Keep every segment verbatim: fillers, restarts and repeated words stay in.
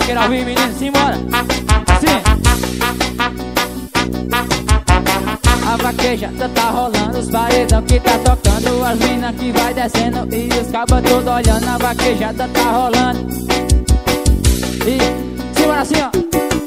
vaqueiro ao vivo, menino, simbora. Sim. A vaquejada tá rolando, os paredão que tá tocando, as minas que vai descendo e os cabas todos olhando. A vaquejada tá rolando. E simbora assim, ó.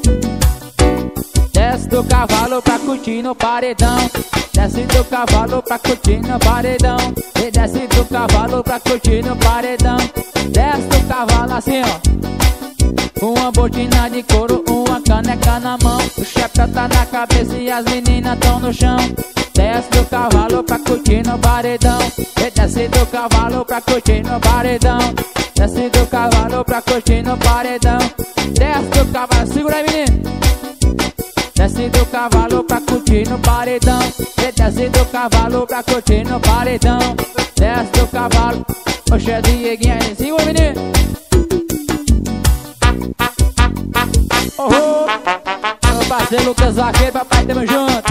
Desce do cavalo pra curtir no paredão. Desce do cavalo pra curtir no paredão. E desce do cavalo pra curtir no paredão. Desce do cavalo assim, ó. Uma botina de couro, uma caneca na mão. O chapéu tá na cabeça e as meninas tão no chão. Desce do cavalo pra curtir no paredão. E desce do cavalo pra curtir no paredão. Desce do cavalo pra curtir no paredão. Desce do cavalo, segura aí, menino. Desce do cavalo pra curtir no paredão. E desce do cavalo pra curtir no paredão. Desce do cavalo. Oxe, Dieguinho aí, segura, menino. Oh, oh. Meu parceiro Lucas Vaqueiro, papai, tamo junto.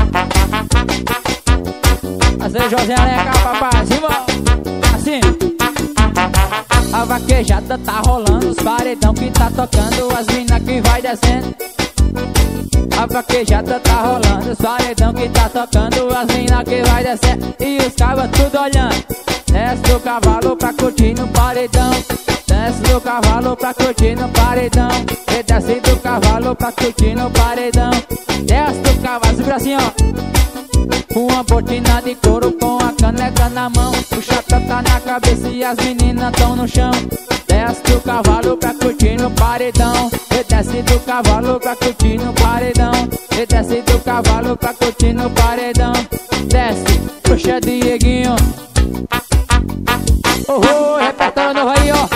Parceiro José Areca, papai, simbora. Assim. A vaquejada tá rolando, os paredão que tá tocando, as minas que vai descendo. A vaquejada tá rolando, os paredão que tá tocando, as minas que vai descendo e os cabas tudo olhando. Desce do cavalo pra curtir no paredão. Desce do cavalo pra curtir no paredão. E desce do cavalo pra curtir no paredão. Desce do cavalo, segura assim, ó. Uma botina de couro com a caneca na mão. O chapéu tá na cabeça e as meninas tão no chão. Desce do cavalo pra curtir no paredão. E desce do cavalo pra curtir no paredão. E desce do cavalo pra curtir no paredão. Desce, puxa Dieguinho. Oh, oh, repertório novo aí, ó.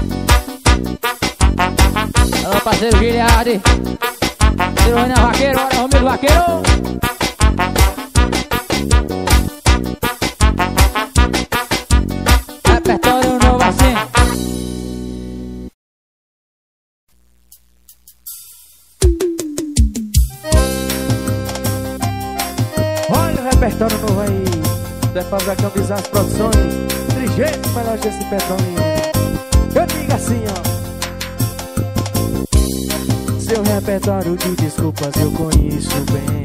Alô, parceiro Giliardi. Cirurgião Vaqueiro, olha, Romero Vaqueiro. Repertório novo assim. Olha o repertório novo aí. Da Fabricão Bizarras Produções. Trigésimo melhor desse petróleo. Eu digo assim, ó. Seu repertório de desculpas eu conheço bem.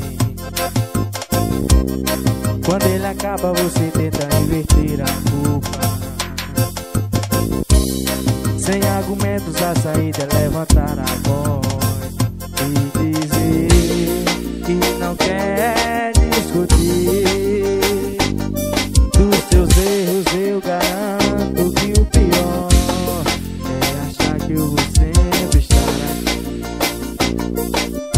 Quando ele acaba você tenta inverter a culpa. Sem argumentos a saída é levantar a voz e dizer que não quer discutir. Dos seus erros eu garanto que o pior é achar que eu vou sempre estar aqui.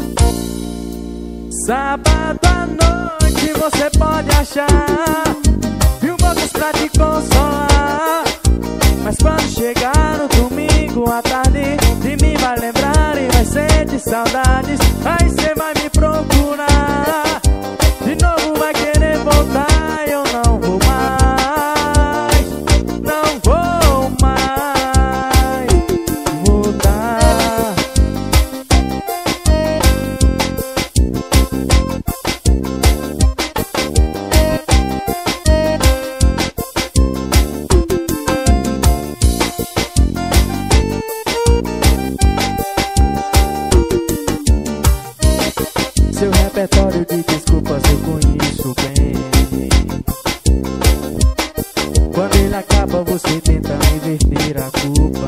Sábado à noite você pode achar mil bocas pra te consolar, mas quando chegar no domingo à tarde, de mim vai lembrar e vai sentir saudades. Aí cê vai me procurar, de novo vai querer voltar. Eu não vou mais, não vou mais voltar. Seu repertório de desculpas eu conheço bem. Quando ele acaba você tenta inverter a culpa.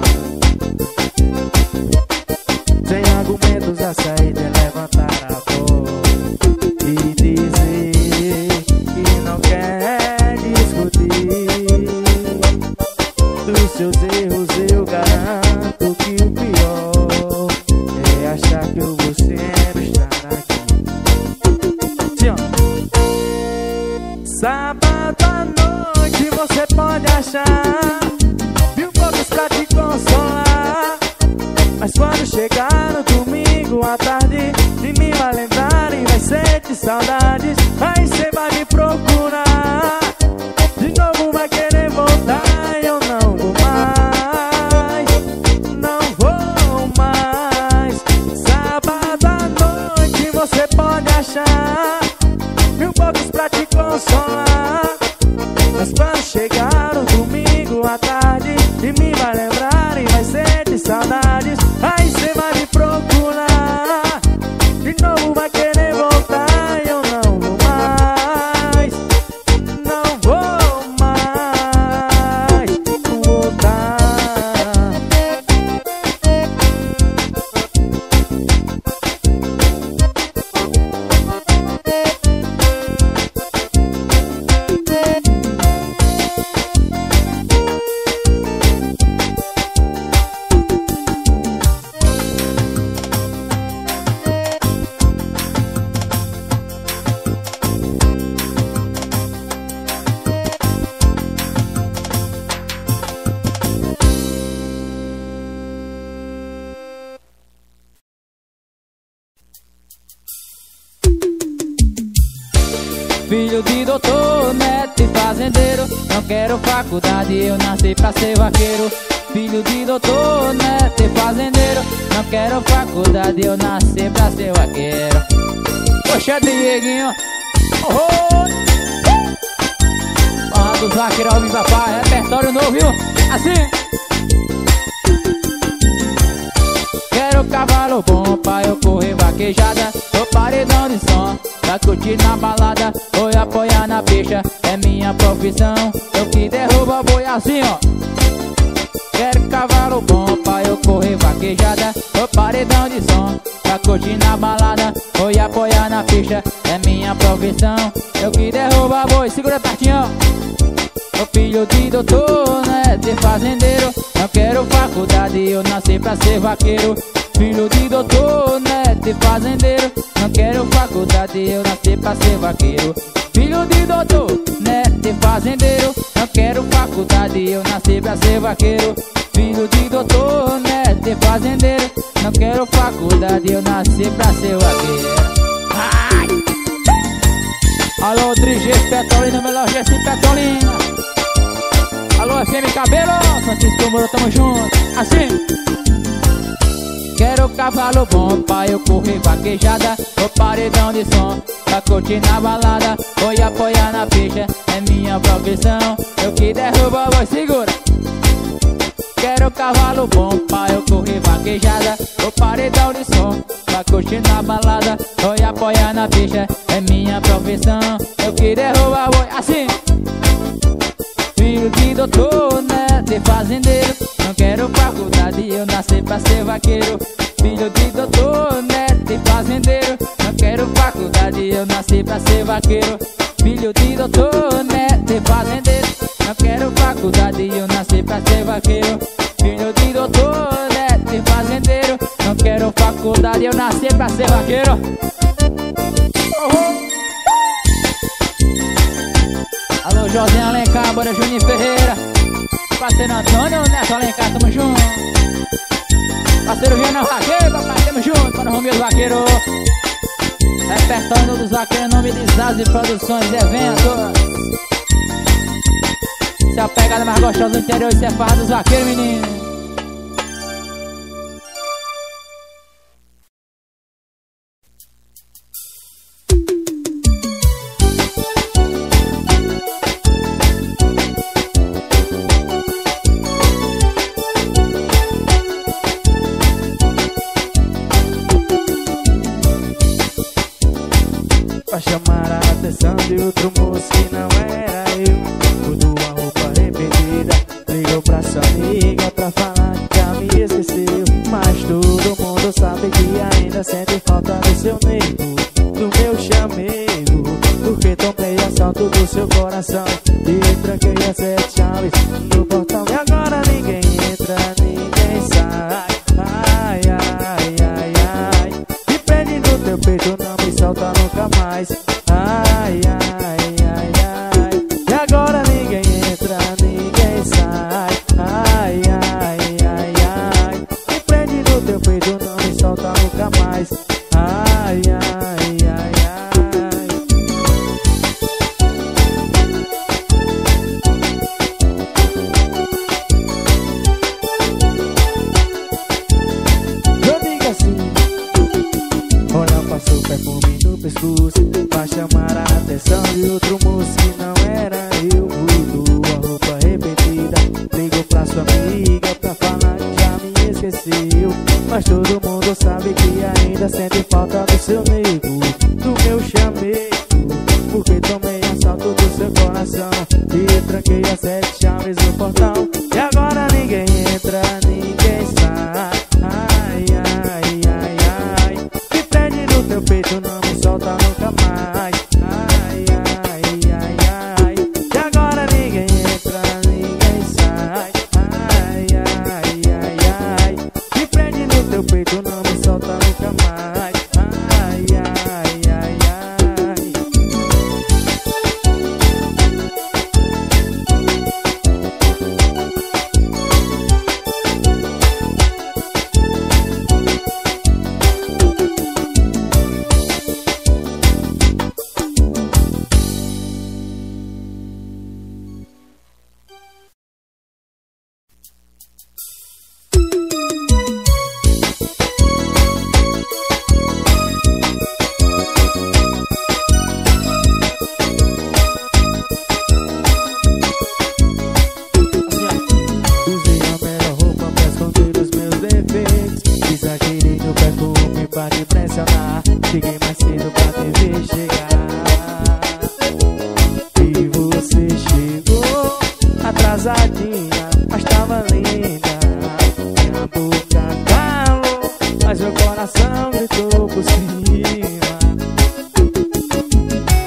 Sem argumentos a saída é levantar a voz e dizer que não quer discutir. Dos seus erros eu garanto que o pior é achar que eu vou sempre estar aqui. Sábado à noite você pode achar mil bocas pra te consolar, mas quando chegar no domingo à tarde, de mim vai lembrar e vai sentir saudades. Aí cê vai me procurar, de novo vai querer voltar. Eu não vou mais, não vou mais. Sábado à noite você pode achar mil bocas pra te consolar, mas quando chegar o domingo à tarde, de mim vai lembrar e vai sentir saudades. Aí Filho de doutor, neto e fazendeiro. Não quero faculdade, eu nasci pra ser vaqueiro. Filho de doutor, neto e fazendeiro. Não quero faculdade, eu nasci pra ser vaqueiro. Poxa, Dieguinho, oh, oh. Dos vaqueiros ao vivo, papai, repertório novo, viu? Assim. Quero cavalo bom pra eu correr vaquejada. Tô paredão de som pra curtir na balada. Vou apoiar na pista, é minha profissão. Eu que derrubo a boi assim, ó. Quero cavalo bom pra eu correr vaquejada. Tô paredão de som pra curtir na balada. Vou apoiar na pista, é minha profissão. Eu que derrubo a boi, segura pertinho. Sou filho de doutor, né, de fazendeiro. Não quero faculdade, eu nasci pra ser vaqueiro. Filho de doutor, né, de fazendeiro. Não quero faculdade, eu nasci pra ser vaqueiro. Filho de doutor, né, de fazendeiro. Não quero faculdade, eu nasci pra ser vaqueiro. Filho de doutor, né, de fazendeiro. Não quero faculdade, eu nasci pra ser vaqueiro. Ai! Alô, Drigê Petrolina, melhor G S Petrolina. Alô, F M Cabelo, Francisco Moura, tamo junto. Assim. Quero cavalo bom pra eu correr vaquejada. Tô paredão de som pra curtir na balada. Vou apoiar na pista, é minha profissão. Eu que derrubo a voz, segura. Quero cavalo bom pra eu correr vaquejada. Tô paredão de som pra curtir na balada. Vou apoiar na pista, é minha profissão. Eu que derrubo a voz, assim. Filho de doutor, né, de fazendeiro. Não quero faculdade, eu nasci pra ser vaqueiro. Filho de doutor, né, de fazendeiro. Não quero faculdade, eu nasci pra ser vaqueiro. Filho de doutor, né, de fazendeiro. Não quero faculdade, eu nasci pra ser vaqueiro. Filho de doutor, né, de fazendeiro. Não quero faculdade, eu nasci pra ser vaqueiro. Uhum. Alô, José Alencar, bora Juninho Ferreira. Parceiro Antônio, Neto Alencar, tamo junto. Parceiro Viana Vaqueiro, papai, tamo junto. Para o Romeu Vaqueiro. Repertório dos vaqueiros, nome de Zazi Produções, eventos. Se é a pegada mais gostosa do interior, isso é farra dos vaqueiros, menino. Pra chamar a atenção de outro moço que não era eu. Mudou a roupa repetida, ligou pra sua amiga pra falar que já me esqueceu. Mas todo mundo sabe que ainda sente falta do seu nego, do meu chamego. Porque tomei assalto do seu coração e tranquei as sete chaves no portão. E agora ninguém entra, ninguém sai. Ai, ai, ai, ai. Me prende no teu peito, não me solta nunca mais. Ai, ai, ai, ai. E agora ninguém entra, ninguém sai. Ai, ai, ai, ai. Me prende no teu peito, não me solta nunca mais. Ai, ai, ai, ai. Eu digo assim, olha, passou perfume no pescoço pra chamar a atenção de outro moço que não era eu. Mudou a roupa repetida, ligou pra sua amiga pra falar que já me esqueceu. Mas todo mundo sabe que ainda sente falta do seu nego, do meu chamego. Porque tomei assalto do seu coração e tranquei as sete chaves no portão. E agora ninguém entra, ninguém sai. Ai, ai, ai, ai. Me prende no teu peito, não me solta nunca mais. Ai, ai, ai, ai. E agora ninguém entra, ninguém sai. Ai, ai, ai, ai. Me prende no teu peito, não me solta nunca mais. Ai, ai, ai, ai.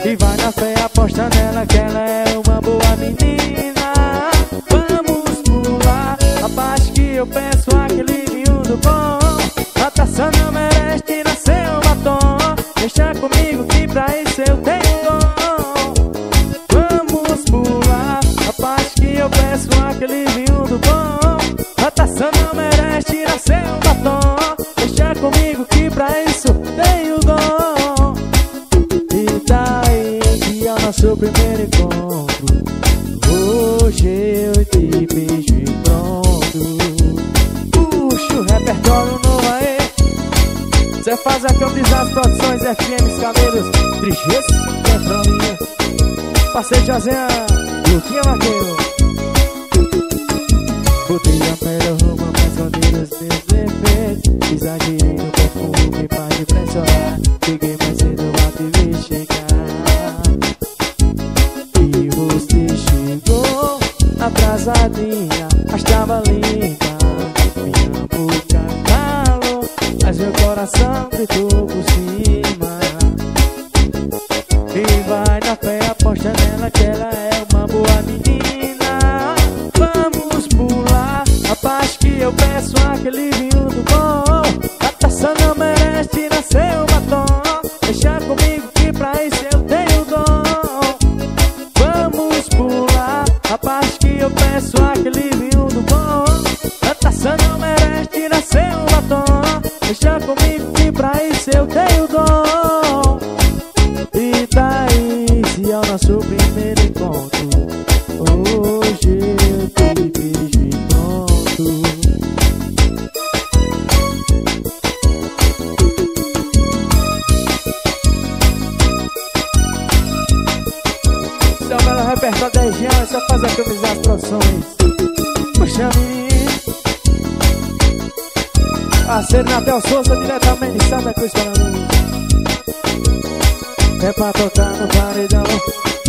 E vai na fé, aposta nela que ela é uma boa menina. Vamos pular a parte que eu penso, aquele vinho do bom. A taça não merece tirar seu batom. Deixa comigo que pra isso eu tenho dom. Vamos pular a parte que eu peço, aquele vinho do bom. A taça não merece tirar seu batom. Deixa comigo que pra isso tenho dom. E daí que é o nosso primeiro encontro. Hoje eu te beijo e pronto. Puxa o repertório novo aí. Cê faz a camisa das produções F M Cabelos Trigês, Petrolinha. Parceiro José, Luquinha Maqueiro. Botei a pele, roupa pra esconder os meus defeitos. Exagerei no perfume pra te impressionar. Cheguei mais cedo pra te ver chegar. E você chegou atrasadinha, mas tava linda. Minha boca calou, mas meu coração gritou por cima. E vai na fé, aposta nela que ela é uma boa menina. Vamos pular a parte que eu peço, aquele vinho do bom. A taça não merece tirar seu batom. Deixa comigo que pra isso eu tenho dom. Vamos pular a parte que eu peço, aquele vinho do bom. A taça não merece tirar seu batom. Deixa comigo que pra isso eu tenho dom. E daí se é o nosso primeiro encontro. Hoje eu te beijo e pronto. Se houver o repertório da região, é só fazer camisar as produções. Puxa, menino. Parceiro Natel Souza, diretamente de Santa Cruz, Paraná. É pra tocar no paredão.